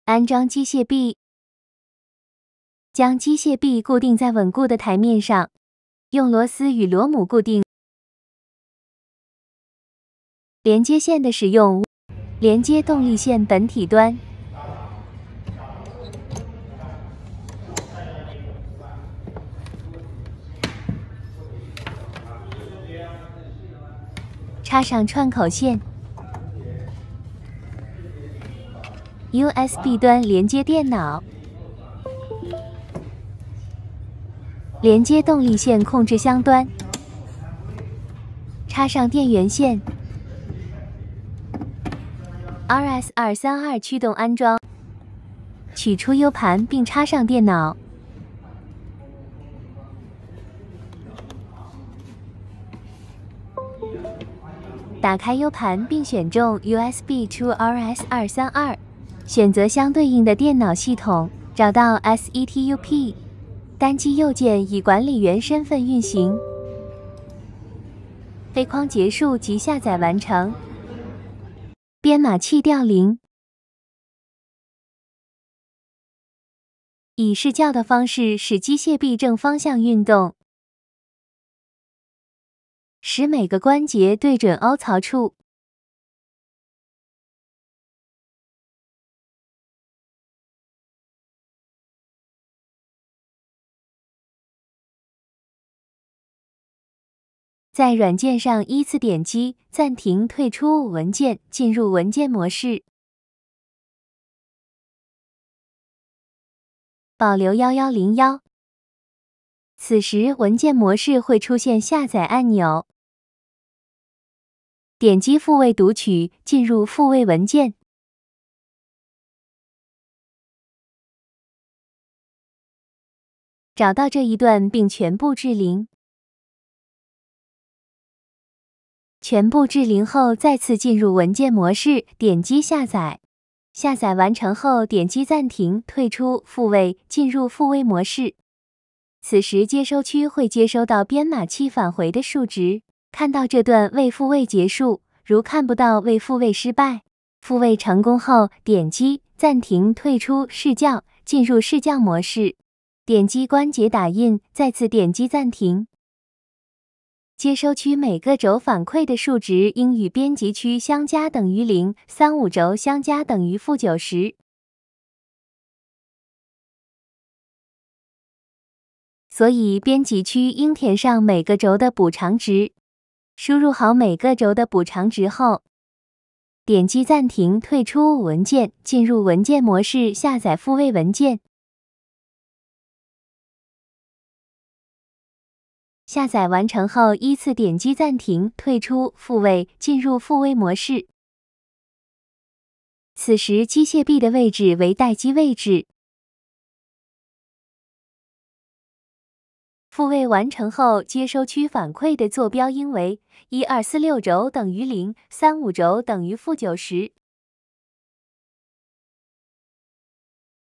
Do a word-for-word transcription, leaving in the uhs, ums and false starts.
安装机械臂，将机械臂固定在稳固的台面上，用螺丝与螺母固定。连接线的使用，连接动力线本体端。插上串口线。U S B 端连接电脑，连接动力线控制箱端，插上电源线。R S 二三二驱动安装，取出 U 盘并插上电脑。打开 U 盘并选中 U S B to R S 二三二。选择相对应的电脑系统，找到 S E T U P， 单击右键以管理员身份运行。飞框结束及下载完成。编码器调零。以视角的方式使机械臂正方向运动，使每个关节对准凹槽处。在软件上依次点击暂停退出文件，进入文件模式，保留一一零一。此时文件模式会出现下载按钮，点击复位读取，进入复位文件。找到这一段并全部置零。全部置零后，再次进入文件模式，点击下载。下载完成后，点击暂停，退出复位，进入复位模式。此时接收区会接收到编码器返回的数值，看到这段未复位结束，如看不到未复位失败。复位成功后，点击暂停，退出视角，进入视角模式。点击关节打印，再次点击暂停。接收区每个轴反馈的数值应与编辑区相加等于零，三五轴相加等于负九十。所以编辑区应填上每个轴的补偿值。输入好每个轴的补偿值后，点击暂停，退出文件，进入文件模式，下载复位文件。下载完成后，依次点击暂停，退出复位，进入复位模式。此时机械臂的位置为待机位置。复位完成后，接收区反馈的坐标应为一二四六轴等于零，三五轴等于负九十。